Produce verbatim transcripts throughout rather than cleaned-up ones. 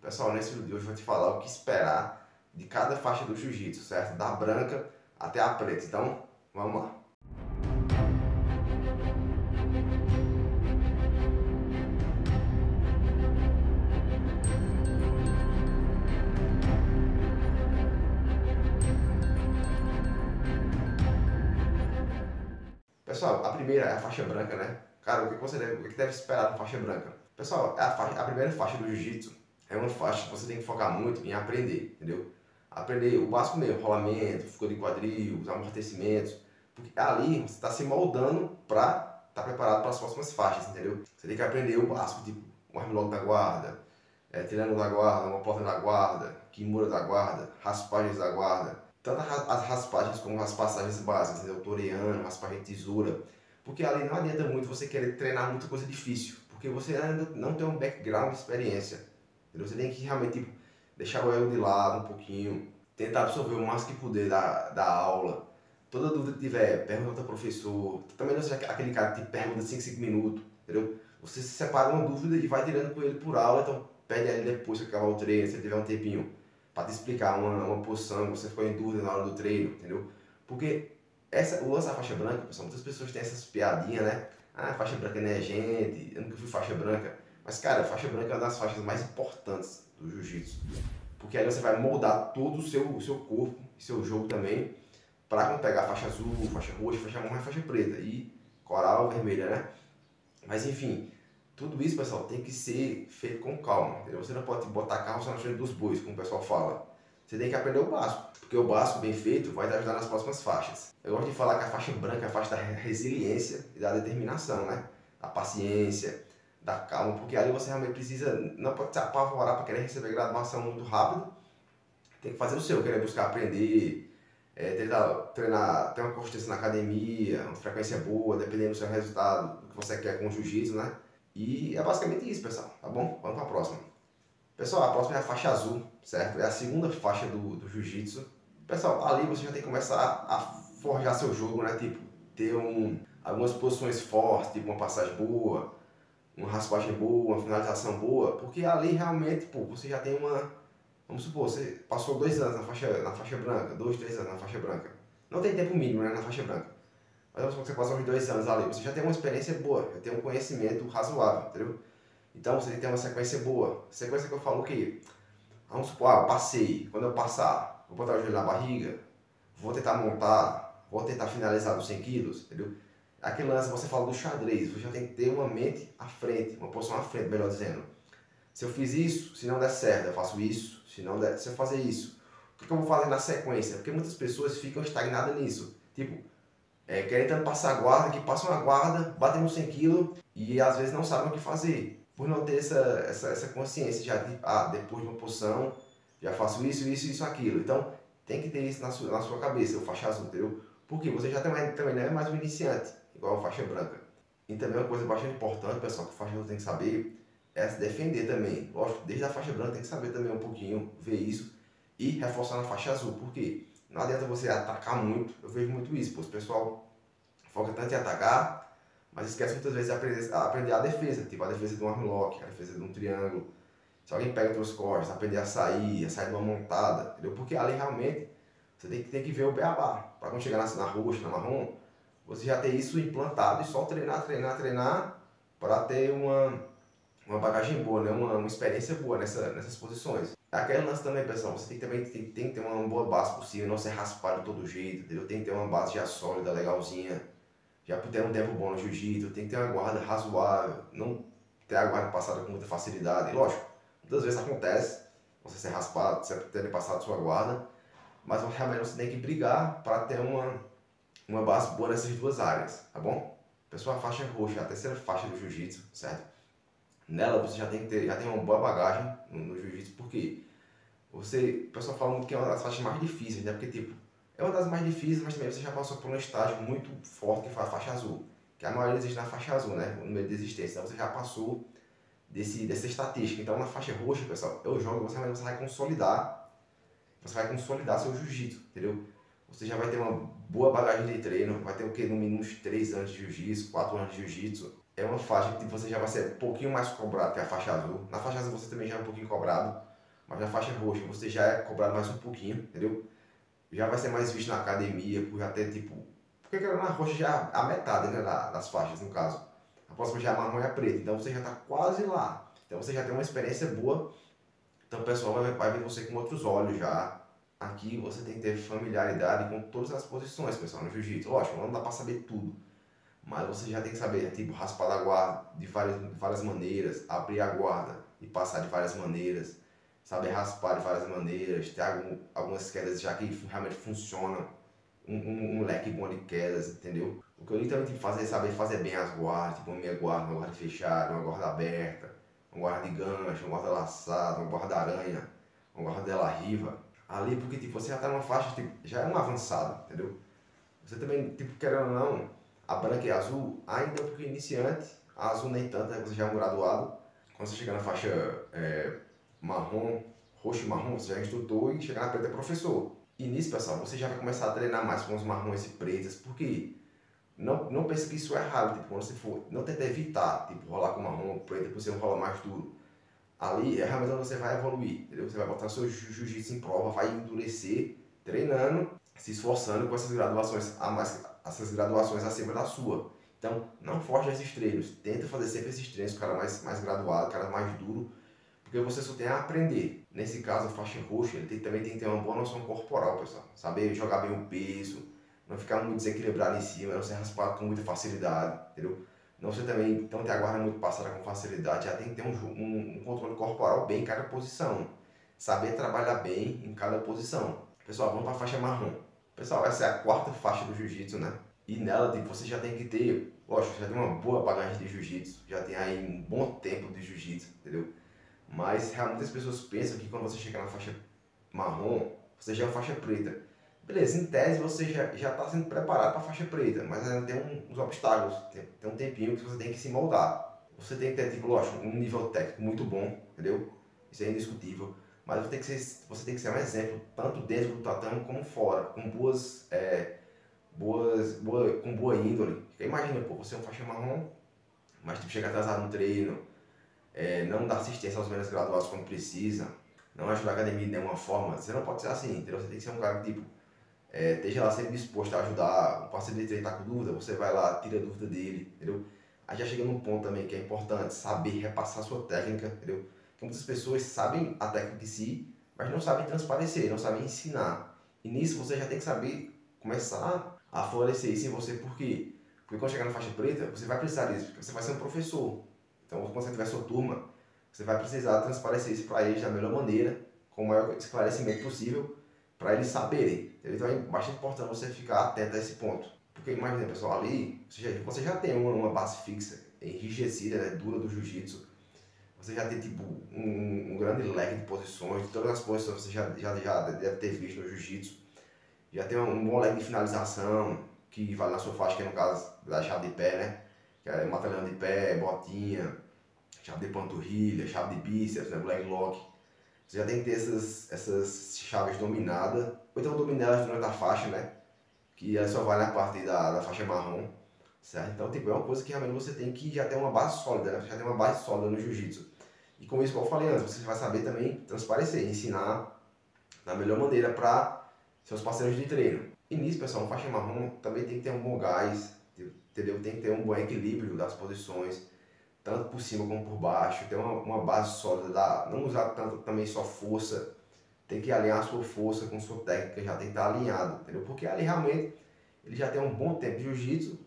Pessoal, nesse vídeo de hoje eu vou te falar o que esperar de cada faixa do jiu-jitsu, certo? Da branca até a preta. Então, vamos lá. Pessoal, a primeira é a faixa branca, né? Cara, o que você deve, o que deve esperar da faixa branca? Pessoal, a, faixa, a primeira faixa do jiu-jitsu é uma faixa que você tem que focar muito em aprender, entendeu? Aprender o básico mesmo, rolamento, fuga de quadril, os amortecimentos, porque ali você está se moldando para estar tá preparado para as próximas faixas, entendeu? Você tem que aprender o básico, tipo um armlock da guarda, é, triângulo da guarda, uma porta da guarda, kimura da guarda, raspagens da guarda, tanto as raspagens como as passagens básicas, entendeu? Toreano, raspagem de tesoura, porque ali não adianta muito você querer treinar muita coisa difícil, porque você ainda não tem um background de experiência, entendeu? Você tem que realmente tipo, deixar o ego de lado um pouquinho, tentar absorver o máximo que puder da, da aula. Toda dúvida que tiver, pergunta ao professor. Também não seja aquele cara que te pergunta cinco, cinco minutos, entendeu? Você se separa uma dúvida e vai tirando com ele por aula, então pede a ele depois que acabar o treino, se ele tiver um tempinho, para te explicar uma, uma posição que você ficou em dúvida na hora do treino, entendeu? Porque essa, o lance da faixa branca, pessoal, muitas pessoas têm essas piadinhas, né? Ah, faixa branca não é gente, eu nunca fui faixa branca. Mas, cara, a faixa branca é uma das faixas mais importantes do jiu-jitsu. Porque aí você vai moldar todo o seu, o seu corpo e seu jogo também para quando pegar faixa azul, faixa roxa, faixa marrom e faixa preta. E coral, vermelha, né? Mas, enfim, tudo isso, pessoal, tem que ser feito com calma. Entendeu? Você não pode botar carro na frente dos bois, como o pessoal fala. Você tem que aprender o básico, porque o básico bem feito vai te ajudar nas próximas faixas. Eu gosto de falar que a faixa branca é a faixa da resiliência e da determinação, né? Da paciência, da calma, porque ali você realmente precisa, não pode se apavorar para querer receber graduação muito rápido. Tem que fazer o seu, querer buscar aprender, é, tentar treinar, ter uma constância na academia, uma frequência boa, dependendo do seu resultado, do que você quer com o jiu-jitsu, né? E é basicamente isso, pessoal, tá bom? Vamos para a próxima. Pessoal, a próxima é a faixa azul, certo? É a segunda faixa do, do jiu-jitsu. Pessoal, ali você já tem que começar a forjar seu jogo, né? Tipo, ter um, algumas posições fortes, tipo uma passagem boa, uma raspagem boa, uma finalização boa, porque ali realmente, pô, você já tem uma, vamos supor, você passou dois anos na faixa, na faixa branca, dois, três anos na faixa branca. Não tem tempo mínimo, né, na faixa branca. Mas vamos supor que você passou uns dois anos ali, você já tem uma experiência boa, já tem um conhecimento razoável, entendeu? Então você tem que ter uma sequência boa. Sequência que eu falo que, vamos supor, ah, eu passei, quando eu passar, vou botar o joelho na barriga, vou tentar montar, vou tentar finalizar dos cem quilos, entendeu? Aquele lance, você fala do xadrez, você já tem que ter uma mente à frente, uma posição à frente, melhor dizendo. Se eu fiz isso, se não der certo, eu faço isso, se não der, se eu fazer isso, o que eu vou fazer na sequência? Porque muitas pessoas ficam estagnadas nisso. Tipo, é, querendo passar a guarda, que passam a guarda, batem no cem quilos e às vezes não sabem o que fazer. Por não ter essa, essa, essa consciência já de, ah, depois de uma posição, já faço isso, isso, isso, aquilo. Então, tem que ter isso na sua, na sua cabeça, o faixa azul, entendeu? Porque você já também, também não é mais um iniciante, igual a faixa branca. E também uma coisa bastante importante, pessoal, que o faixa azul tem que saber, é se defender também. Lógico, desde a faixa branca tem que saber também um pouquinho, ver isso e reforçar na faixa azul. Por quê? Não adianta você atacar muito, eu vejo muito isso, pois o pessoal foca tanto em atacar, mas esquece muitas vezes de aprender, aprender a defesa, tipo a defesa de um armlock, a defesa de um triângulo. Se alguém pega os teus cortes, aprender a sair, a sair de uma montada, entendeu? Porque ali realmente você tem que, tem que ver o beabá. Para quando chegar na, na roxa, na marrom, você já ter isso implantado e só treinar, treinar, treinar para ter uma, uma bagagem boa, né? uma, uma experiência boa nessa, nessas posições. Aquele lance também, pessoal, você tem que, também tem, tem que ter uma boa base possível, não ser raspado de todo jeito, entendeu? Tem que ter uma base já sólida, legalzinha, já por ter um tempo bom no jiu-jitsu, tem que ter uma guarda razoável, não ter a guarda passada com muita facilidade. E lógico, muitas vezes acontece você ser raspado, você ter passado sua guarda, mas realmente você tem que brigar para ter uma, uma base boa nessas duas áreas, tá bom? Pessoal, a faixa roxa, a terceira faixa do jiu-jitsu, certo? Nela você já tem que ter, já tem uma boa bagagem no, no jiu-jitsu, porque você, o pessoal fala muito que é uma das faixas mais difíceis, né? Porque tipo, é uma das mais difíceis, mas também você já passou por um estágio muito forte que foi a faixa azul, que a maioria existe na faixa azul, né? O número de existência, então você já passou desse, dessa estatística. Então na faixa roxa, pessoal, eu jogo, você vai, você vai consolidar, você vai consolidar seu jiu-jitsu, entendeu? Você já vai ter uma boa bagagem de treino, vai ter o que? No mínimo uns três anos de jiu-jitsu, quatro anos de jiu-jitsu. É uma faixa que você já vai ser um pouquinho mais cobrado que a faixa azul. Na faixa azul você também já é um pouquinho cobrado, Mas na faixa roxa você já é cobrado mais um pouquinho, entendeu? Já vai ser mais visto na academia, por já ter tipo... Porque na roxa já é a metade, né, das faixas no caso. A próxima já é marrom e a preta, então você já está quase lá. Então você já tem uma experiência boa, então o pessoal vai, vai ver você com outros olhos já. Aqui você tem que ter familiaridade com todas as posições, pessoal, no jiu-jitsu. Lógico, não dá para saber tudo, mas você já tem que saber, tipo, raspar a guarda de várias, de várias maneiras, abrir a guarda e passar de várias maneiras, saber raspar de várias maneiras, ter algum, algumas quedas já que realmente funcionam, um, um, um leque bom de quedas, entendeu? O que eu também tenho que fazer é saber fazer bem as guardas, tipo uma meia guarda, uma guarda fechada, uma guarda aberta, uma guarda de gancho, uma guarda laçada, uma guarda aranha, uma guarda dela riva. Ali, porque tipo, você já tá numa faixa, tipo, já é um avançado, entendeu? Você também, tipo, querendo ou não, a branca e a azul, ainda é um pouquinho iniciante, a azul nem tanto, né? Você já é um graduado. Quando você chega na faixa é, marrom, roxo e marrom, você já é instrutor, e chega na preta é professor. E nisso, pessoal, você já vai começar a treinar mais com os marrons e pretas, porque não, não pense que isso é errado, tipo, quando você for, não tenta evitar, tipo, rolar com marrom ou preta, porque você não rola mais duro. Ali é realmente onde você vai evoluir, entendeu? Você vai botar seu jiu-jitsu em prova, vai endurecer, treinando, se esforçando com essas graduações, a mais, essas graduações acima da sua. Então, não force esses treinos, tenta fazer sempre esses treinos, cara mais, mais graduado, cara mais duro, porque você só tem a aprender. Nesse caso, a faixa roxa, ele tem, também tem que ter uma boa noção corporal, pessoal. Saber jogar bem o peso, não ficar muito desequilibrado em cima, não ser raspado com muita facilidade, entendeu? Não ser também, então ter a guarda muito passada com facilidade, já tem que ter um, um, um controle corporal bem em cada posição. Saber trabalhar bem em cada posição. Pessoal, vamos para a faixa marrom. Pessoal, essa é a quarta faixa do jiu-jitsu, né? E nela tipo, você já tem que ter, lógico, já tem uma boa bagagem de jiu-jitsu, já tem aí um bom tempo de jiu-jitsu, entendeu? Mas realmente as pessoas pensam que quando você chega na faixa marrom, você já é uma faixa preta. Beleza, em tese você já está sendo preparado para a faixa preta, mas ainda tem um, uns obstáculos, tem, tem um tempinho que você tem que se moldar. Você tem que ter, tipo, lógico, um nível técnico muito bom, entendeu? Isso é indiscutível. Mas você tem que ser, você tem que ser um exemplo, tanto dentro do tatame como fora, com boas, é, boas, boa, com boa índole. Porque imagina, pô, você é um faixa marrom, mas tipo, chega atrasado no treino, é, não dá assistência aos menos graduados quando precisa, não ajuda a academia de nenhuma forma. Você não pode ser assim, entendeu? Você tem que ser um cara que, tipo, É, esteja lá sempre disposto a ajudar, o parceiro de treino está com dúvida, você vai lá, tira a dúvida dele, entendeu? Aí já chega num ponto também que é importante saber repassar a sua técnica, entendeu? Porque muitas pessoas sabem a técnica em si, mas não sabem transparecer, não sabem ensinar. E nisso você já tem que saber começar a florescer isso em você, por quê? Porque quando chegar na faixa preta, você vai precisar disso, porque você vai ser um professor. Então, quando você tiver sua turma, você vai precisar transparecer isso para eles da melhor maneira, com o maior esclarecimento possível, para eles saberem. Então é bastante importante você ficar atento a esse ponto. Porque imagina, pessoal, ali você já, você já tem uma, uma base fixa, enrijecida, né, dura do jiu-jitsu. Você já tem tipo um, um grande leque de posições, de todas as posições você já, já, já deve ter visto no jiu-jitsu. Já tem um, um bom leque de finalização, que vale na sua faixa, que é no caso da chave de pé, né? Que é mata-leão de pé, botinha, chave de panturrilha, chave de bíceps, né, leg lock. Você já tem que ter essas, essas chaves dominadas, ou então dominar elas durante a faixa, né? Que ela só vai na parte da, da faixa marrom, certo? Então, tipo, é uma coisa que realmente você tem que já ter uma base sólida, né? Você já tem uma base sólida no jiu-jitsu. E como isso, como eu falei antes, você vai saber também transparecer, ensinar da melhor maneira para seus parceiros de treino. E nisso, pessoal, uma faixa marrom também tem que ter um bom gás, entendeu? Tem que ter um bom equilíbrio das posições, tanto por cima como por baixo, ter uma, uma base sólida, da, não usar tanto também só força, tem que alinhar a sua força com a sua técnica, já tem que estar alinhado, entendeu? Porque ali realmente ele já tem um bom tempo de jiu-jitsu,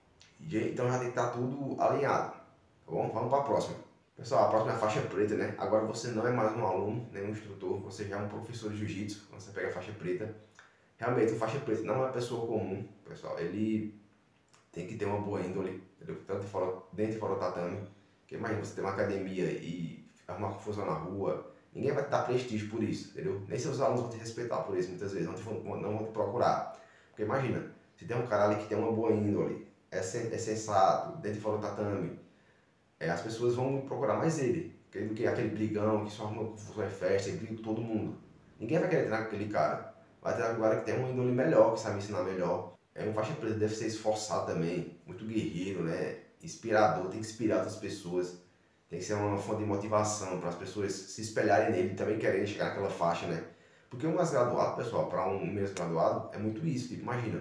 então já tem que estar tudo alinhado, tá bom? Vamos para a próxima. Pessoal, a próxima é a faixa preta, né? Agora você não é mais um aluno, nem um instrutor, você já é um professor de jiu-jitsu, quando você pega a faixa preta. Realmente, o faixa preta não é uma pessoa comum, pessoal, ele tem que ter uma boa índole, entendeu? Tanto fora, dentro e fora do tatame. Porque imagina você ter uma academia e arrumar confusão na rua, ninguém vai te dar prestígio por isso, entendeu? Nem seus alunos vão te respeitar por isso muitas vezes, não, te, não vão te procurar. Porque imagina, se tem um cara ali que tem uma boa índole, é, sen, é sensato, dentro e fora do tatame, é, as pessoas vão procurar mais ele, do que aquele brigão que só arruma confusão em festa e briga com todo mundo. Ninguém vai querer treinar com aquele cara. Vai treinar com um cara que tem uma índole melhor, que sabe ensinar melhor. É um faixa preta, deve ser esforçado também, muito guerreiro, né? Inspirador, tem que inspirar outras pessoas. Tem que ser uma fonte de motivação para as pessoas se espelharem nele e também quererem chegar naquela faixa, né? Porque um mais graduado, pessoal, para um menos graduado, é muito isso. Tipo, imagina,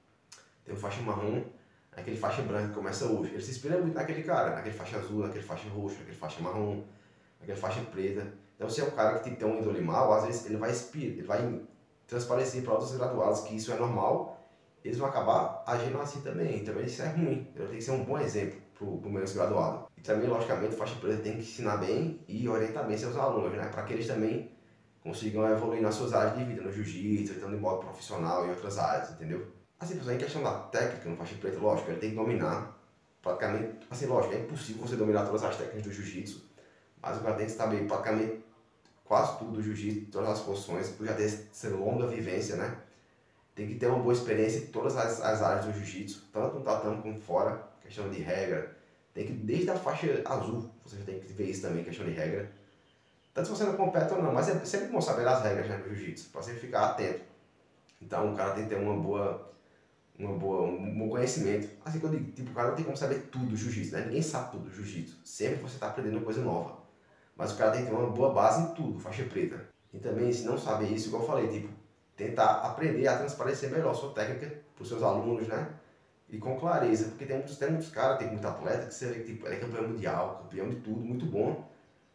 tem um faixa marrom, aquele faixa branca que começa hoje. Ele se inspira muito naquele cara, naquele faixa azul, naquele faixa roxo, naquele faixa marrom, naquele faixa preta. Então, se é um cara que tem um índole mal, às vezes ele vai inspirar, ele vai transparecer para outros graduados que isso é normal, eles vão acabar agindo assim também. Também isso é ruim. Ele tem que ser um bom exemplo para o menos graduado. E também, logicamente, o faixa preta tem que ensinar bem e orientar bem seus alunos, né? Para que eles também consigam evoluir nas suas áreas de vida, no jiu-jitsu, então de modo profissional e outras áreas, entendeu? Assim, pessoal, em questão da técnica no faixa preta, lógico, ele tem que dominar praticamente, assim, lógico, é impossível você dominar todas as técnicas do jiu-jitsu, mas o cara tem que saber praticamente quase tudo do jiu-jitsu, todas as posições, por já ter essa longa vivência, né? Tem que ter uma boa experiência em todas as, as áreas do jiu-jitsu, tanto no tatame como fora, questão de regra. Tem que, desde a faixa azul, você já tem que ver isso também, questão de regra. Tanto se você não compete ou não, mas é sempre bom saber as regras, né, do jiu-jitsu, para você ficar atento. Então o cara tem que ter uma boa, uma boa, um bom conhecimento. Assim que eu digo, tipo, o cara não tem como saber tudo do jiu-jitsu, né? Ninguém sabe tudo do jiu-jitsu. Sempre você está aprendendo uma coisa nova. Mas o cara tem que ter uma boa base em tudo, faixa preta. E também, se não saber isso, igual eu falei, tipo, tentar aprender a transparecer melhor a sua técnica para os seus alunos, né? E com clareza, porque tem muitos, tem muitos caras, tem muito atleta que você vê que tipo, ele é campeão mundial, campeão de tudo, muito bom,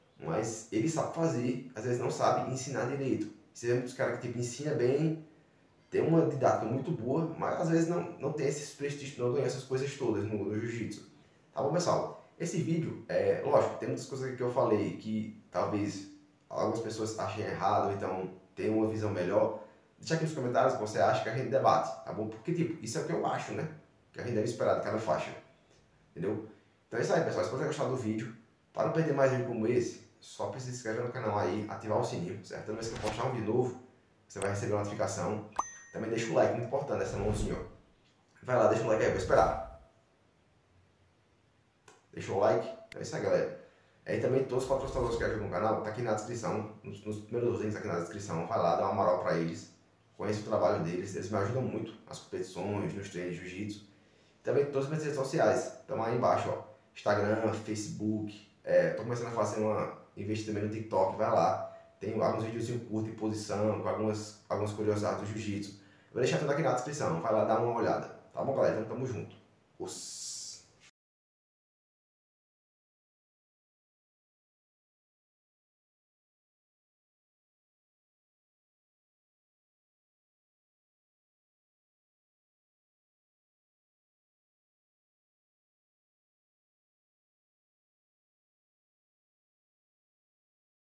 mas ele sabe fazer, às vezes não sabe ensinar direito. Você vê muitos caras que tipo, ensina bem, tem uma didática muito boa, mas às vezes não, não tem esse prestígio, não ganha essas coisas todas no, no jiu-jitsu. Tá bom, pessoal? Esse vídeo, é lógico, tem muitas coisas que eu falei que talvez algumas pessoas achem errado, ou então tenham uma visão melhor. Deixa aqui nos comentários o que você acha, que a gente debate, tá bom? Porque, tipo, isso é o que eu acho, né? Que a gente deve esperar de cada faixa, entendeu? Então é isso aí, pessoal. Se você gostar do vídeo, para não perder mais vídeo como esse, só precisa se inscrever no canal aí, ativar o sininho, certo? Toda vez que eu postar um vídeo novo, você vai receber uma notificação. Também deixa o like, muito importante, essa mãozinha, ó. Vai lá, deixa o like aí, vou esperar. Deixa o like, é isso aí, galera. É, e também todos os patrocinadores que ajudam no canal, tá aqui na descrição, nos, nos primeiros links aqui na descrição. Vai lá, dá uma moral pra eles, conheça o trabalho deles, eles me ajudam muito nas competições, nos treinos de jiu-jitsu. Também todas as minhas redes sociais, estão aí embaixo, ó. Instagram, Facebook, é, tô começando a fazer uma, investir também no TikTok, vai lá. Tem alguns vídeos curtos em posição, com algumas, algumas curiosidades do jiu-jitsu. Vou deixar tudo aqui na descrição, vai lá dar uma olhada. Tá bom, galera? Então tamo junto. Os...